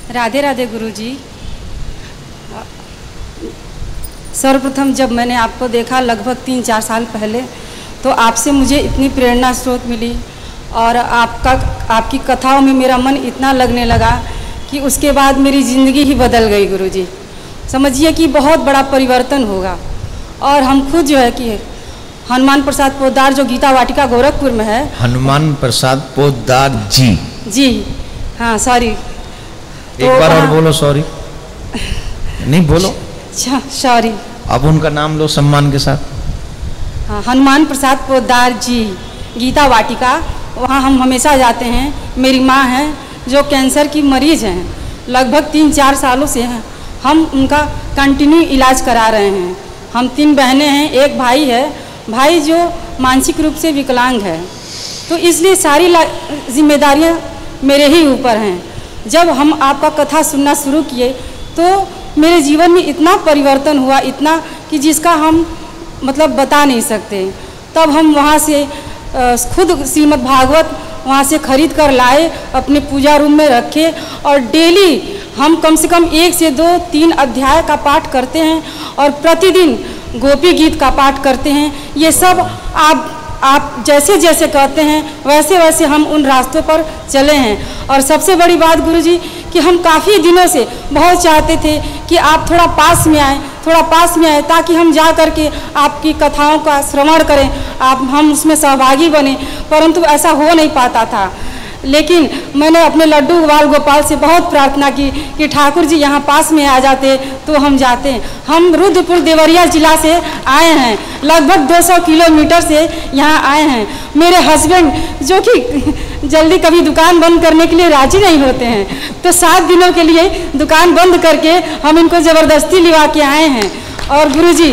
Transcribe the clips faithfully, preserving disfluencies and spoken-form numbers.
राधे राधे गुरुजी। सर्वप्रथम जब मैंने आपको देखा लगभग तीन चार साल पहले, तो आपसे मुझे इतनी प्रेरणा स्रोत मिली और आपका आपकी कथाओं में मेरा मन इतना लगने लगा कि उसके बाद मेरी ज़िंदगी ही बदल गई गुरुजी। समझिए कि बहुत बड़ा परिवर्तन होगा। और हम खुद जो है कि हनुमान प्रसाद पोद्दार जो गीता वाटिका गोरखपुर में है। हनुमान प्रसाद पोद्दार जी जी हाँ, सॉरी एक तो बार और बोलो। सॉरी नहीं बोलो, सॉरी। अब उनका नाम लो सम्मान के साथ। हाँ, हनुमान प्रसाद पोद्दार जी गीता वाटिका, वहाँ हम हमेशा जाते हैं। मेरी माँ है जो कैंसर की मरीज हैं, लगभग तीन चार सालों से हैं। हम उनका कंटिन्यू इलाज करा रहे हैं। हम तीन बहनें हैं, एक भाई है, भाई जो मानसिक रूप से विकलांग है। तो इसलिए सारी जिम्मेदारियां मेरे ही ऊपर हैं। जब हम आपका कथा सुनना शुरू किए तो मेरे जीवन में इतना परिवर्तन हुआ, इतना कि जिसका हम मतलब बता नहीं सकते। तब हम वहाँ से खुद श्रीमद् भागवत वहाँ से खरीद कर लाए, अपने पूजा रूम में रखे और डेली हम कम से कम एक से दो तीन अध्याय का पाठ करते हैं और प्रतिदिन गोपी गीत का पाठ करते हैं। ये सब आप आप जैसे जैसे कहते हैं वैसे वैसे हम उन रास्तों पर चले हैं। और सबसे बड़ी बात गुरुजी कि हम काफ़ी दिनों से बहुत चाहते थे कि आप थोड़ा पास में आए, थोड़ा पास में आए ताकि हम जा कर के आपकी कथाओं का श्रवण करें, आप हम उसमें सहभागी बने, परंतु ऐसा हो नहीं पाता था। लेकिन मैंने अपने लड्डू गोपाल गोपाल से बहुत प्रार्थना की कि ठाकुर जी यहाँ पास में आ जाते तो हम जाते। हम रुद्रपुर देवरिया जिला से आए हैं, लगभग दो सौ किलोमीटर से यहाँ आए हैं। मेरे हस्बैंड जो कि जल्दी कभी दुकान बंद करने के लिए राजी नहीं होते हैं, तो सात दिनों के लिए दुकान बंद करके हम इनको ज़बरदस्ती लिवा के आए हैं। और गुरुजी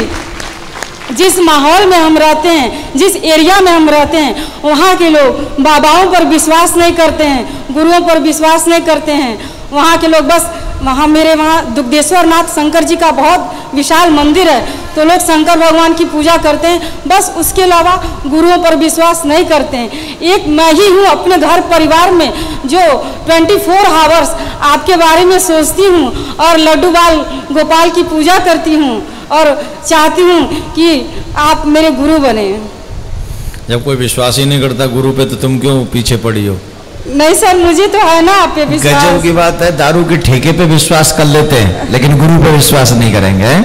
जिस माहौल में हम रहते हैं, जिस एरिया में हम रहते हैं, वहाँ के लोग बाबाओं पर विश्वास नहीं करते हैं, गुरुओं पर विश्वास नहीं करते हैं। वहाँ के लोग बस वहाँ मेरे वहाँ दुग्धेश्वर नाथ शंकर जी का बहुत विशाल मंदिर है, तो लोग शंकर भगवान की पूजा करते हैं, बस उसके अलावा गुरुओं पर विश्वास नहीं करते हैं। एक मैं ही हूँ अपने घर परिवार में जो चौबीस आवर्स आपके बारे में सोचती हूँ और लड्डू बाल गोपाल की पूजा करती हूँ और चाहती हूँ कि आप मेरे गुरु बने। जब कोई विश्वास ही नहीं करता गुरु पे तो तुम क्यों पीछे पड़ी हो? नहीं सर, मुझे तो है ना आप पे विश्वास। गजब की बात है, दारू के ठेके पे विश्वास कर लेते हैं लेकिन गुरु पे विश्वास नहीं करेंगे।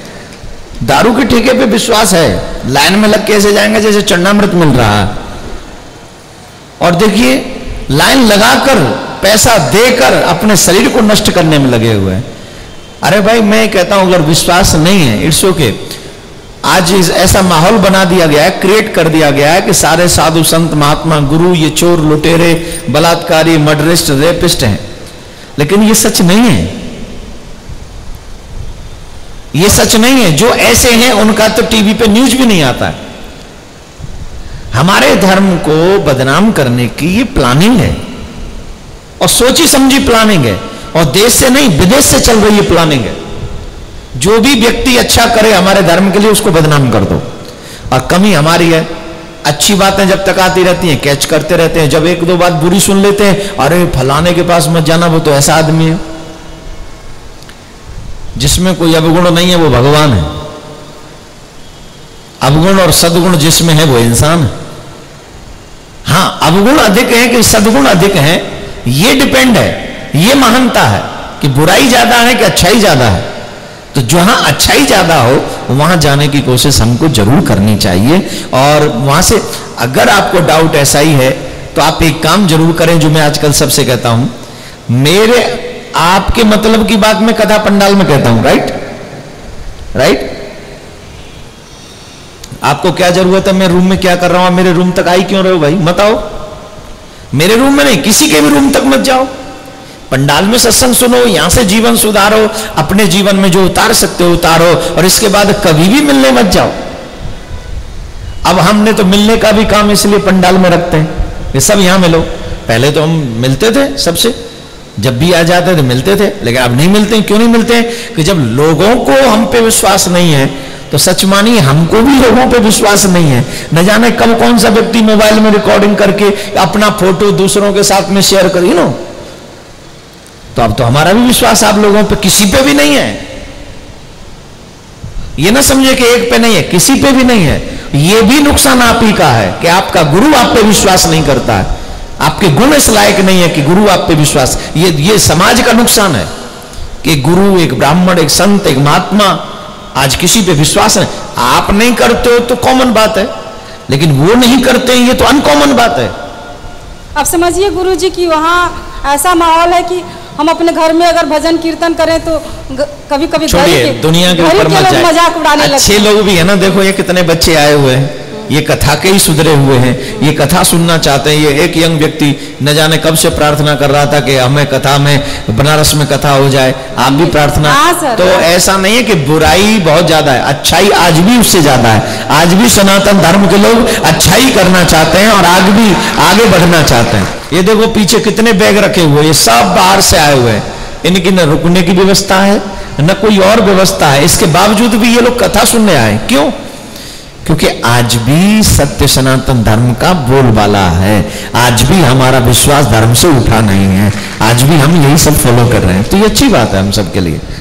दारू के ठेके पे विश्वास है, लाइन में लग के ऐसे जाएंगे जैसे चन्नामृत मिल रहा है। और देखिए लाइन लगाकर पैसा देकर अपने शरीर को नष्ट करने में लगे हुए हैं। अरे भाई मैं कहता हूं अगर विश्वास नहीं है इट्स ओके। आज ऐसा माहौल बना दिया गया है, क्रिएट कर दिया गया है कि सारे साधु संत महात्मा गुरु ये चोर लुटेरे बलात्कारी मर्डरिस्ट रेपिस्ट हैं, लेकिन ये सच नहीं है। ये सच नहीं है। जो ऐसे हैं उनका तो टीवी पे न्यूज भी नहीं आता है। हमारे धर्म को बदनाम करने की ये प्लानिंग है और सोची समझी प्लानिंग है, और देश से नहीं विदेश से चल रही है प्लानिंग है। जो भी व्यक्ति अच्छा करे हमारे धर्म के लिए उसको बदनाम कर दो। और कमी हमारी है, अच्छी बातें जब तक आती रहती हैं कैच करते रहते हैं, जब एक दो बात बुरी सुन लेते हैं अरे फलाने के पास मत जाना वो तो ऐसा आदमी है। जिसमें कोई अवगुण नहीं है वो भगवान है, अवगुण और सदगुण जिसमें है वो इंसान है। हाँ अवगुण अधिक है कि सदगुण अधिक है ये डिपेंड है, ये महानता है कि बुराई ज्यादा है कि अच्छाई ज्यादा है। तो जहां अच्छाई ज्यादा हो वहां जाने की कोशिश हमको जरूर करनी चाहिए। और वहां से अगर आपको डाउट ऐसा ही है तो आप एक काम जरूर करें जो मैं आजकल सबसे कहता हूं, मेरे आपके मतलब की बात मैं कथा पंडाल में कहता हूं, राइट राइट। आपको क्या जरूरत है मैं रूम में क्या कर रहा हूं, मेरे रूम तक आई क्यों रहे हो भाई, मत आओ मेरे रूम में, नहीं किसी के भी रूम तक मत जाओ। पंडाल में सत्संग सुनो, यहां से जीवन सुधारो, अपने जीवन में जो उतार सकते हो उतारो, और इसके बाद कभी भी मिलने मत जाओ। अब हमने तो मिलने का भी काम इसलिए पंडाल में रखते हैं, ये सब यहां मिलो। पहले तो हम मिलते थे सबसे, जब भी आ जाते थे मिलते थे, लेकिन अब नहीं मिलते। क्यों नहीं मिलते? कि जब लोगों को हम पे विश्वास नहीं है तो सच मानिए हमको भी लोगों पे विश्वास नहीं है। न जाने कब कौन सा व्यक्ति मोबाइल में रिकॉर्डिंग करके अपना फोटो दूसरों के साथ में शेयर करी नो, तो अब तो हमारा भी विश्वास आप लोगों पे किसी पे भी नहीं है। ये ना समझे कि एक पे नहीं है, किसी पे भी नहीं है। ये भी नुकसान आप ही का है कि आपका गुरु आप पे विश्वास नहीं करता है, आपके गुण इस लायक नहीं है कि गुरु आप पे विश्वास। ये ये समाज का नुकसान है कि गुरु, एक ब्राह्मण, एक संत, एक महात्मा आज किसी पे विश्वास है। आप नहीं करते हो तो कॉमन बात है, लेकिन वो नहीं करते हैं ये तो अनकॉमन बात है। अब समझिए गुरुजी कि वहाँ ऐसा माहौल है कि हम अपने घर में अगर भजन कीर्तन करें तो कभी कभी छोड़िए, दुनिया के ऊपर मत जाए। मजाक उड़ाने लगते हैं। अच्छे लोग भी है ना, देखो ये कितने बच्चे आए हुए हैं, ये कथा के ही सुधरे हुए हैं, ये कथा सुनना चाहते हैं। ये एक यंग व्यक्ति न जाने कब से प्रार्थना कर रहा था कि हमें कथा में, बनारस में कथा हो जाए। आप भी प्रार्थना। तो ऐसा नहीं है कि बुराई बहुत ज्यादा है, अच्छाई आज भी उससे ज्यादा है। आज भी सनातन धर्म के लोग अच्छाई करना चाहते हैं और आगे भी आगे बढ़ना चाहते हैं। ये देखो पीछे कितने बैग रखे हुए, ये सब बाहर से आए हुए हैं। इनकी न रुकने की व्यवस्था है न कोई और व्यवस्था है, इसके बावजूद भी ये लोग कथा सुनने आए। क्यों? क्योंकि आज भी सत्य सनातन धर्म का बोलबाला है, आज भी हमारा विश्वास धर्म से उठा नहीं है, आज भी हम यही सब फॉलो कर रहे हैं। तो ये अच्छी बात है हम सबके लिए।